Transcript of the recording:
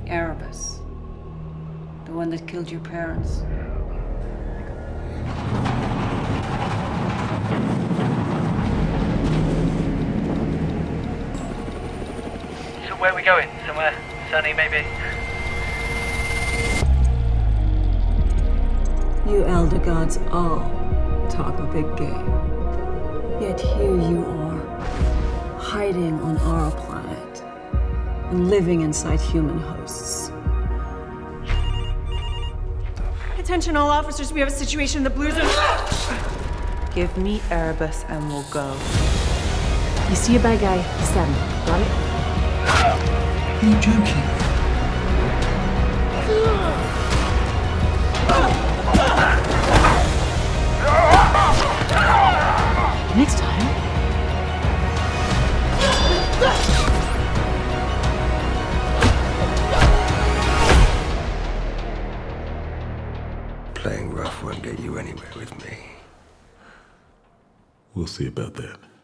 Artemis. The one that killed your parents. So where are we going? Somewhere sunny, maybe? You elder gods all talk a big game. Yet here you are, hiding on our planet and living inside human hosts. Attention all officers, we have a situation in the blue zone. Give me Erebus and we'll go. You see a bad guy, stab him. Got it? Are you joking? Next time. Playing rough won't get you anywhere with me. We'll see about that.